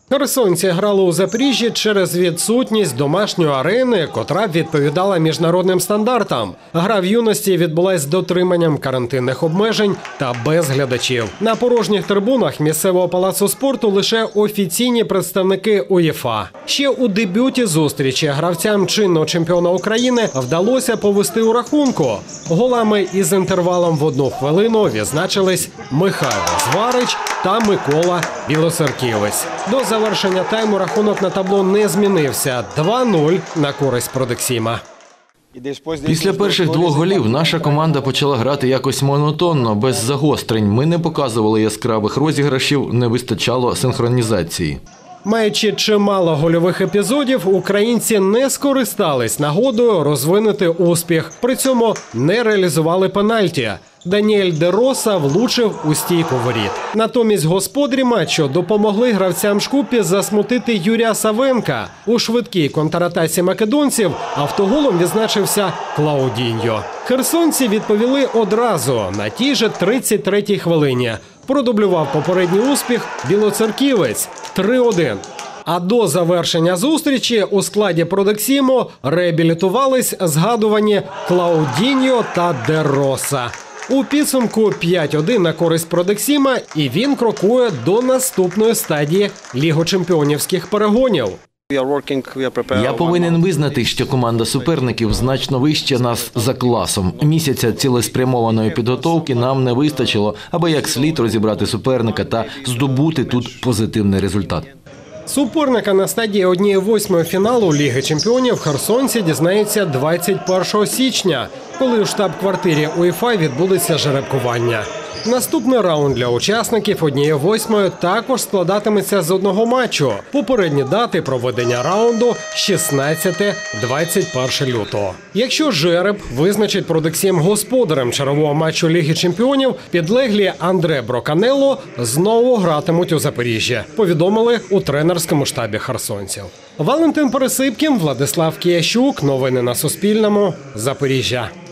Херсонці грали у Запоріжжі через відсутність домашньої арени, котра б відповідала міжнародним стандартам. Гра в юності відбулась з дотриманням карантинних обмежень та без глядачів. На порожніх трибунах місцевого палацу спорту лише офіційні представники УЄФА. Ще у дебюті зустрічі гравцям чинного чемпіона України вдалося повести у рахунку. Голами із інтервалом в 1 хвилину відзначились Михайло Зварич та Микола Білоцерківець. До завершення тайму рахунок на табло не змінився – 2-0 на користь Продексіма. Після перших 2 голів наша команда почала грати якось монотонно, без загострень. Ми не показували яскравих розіграшів, не вистачало синхронізації. Маючи чимало гольових епізодів, українці не скористались нагодою розвинути успіх. При цьому не реалізували пенальті. Даніель Де Роса влучив у стійку воріт. Натомість господарі матчу допомогли гравцям Шкупі засмутити Юрія Савенка. У швидкій контратаці македонців автоголом відзначився Клаудіньо. Херсонці відповіли одразу на тій же 33-й хвилині. Продублював попередній успіх Білоцерківець – 3-1. А до завершення зустрічі у складі Продексіму реабілітувались згадувані Клаудіньо та Де Роса. У підсумку 5-1 на користь Продексіма, і він крокує до наступної стадії лігочемпіонівських перегонів. Я повинен визнати, що команда суперників значно вище нас за класом. Місяця цілеспрямованої підготовки нам не вистачило, аби як слід розібрати суперника та здобути тут позитивний результат. Суперника на стадії 1/8 фіналу Ліги чемпіонів херсонці дізнаються 21 січня, коли у штаб-квартирі УЄФА відбудеться жеребкування. Наступний раунд для учасників 1/8 також складатиметься з одного матчу. Попередні дати проведення раунду – 16-21 лютого. Якщо жереб визначить Продексім господарем чергового матчу Ліги чемпіонів, підлеглі Андре Броканелло знову гратимуть у Запоріжжі, повідомили у тренерському штабі херсонців. Валентин Пересипкін, Владислав Киящук. Новини на Суспільному. Запоріжжя.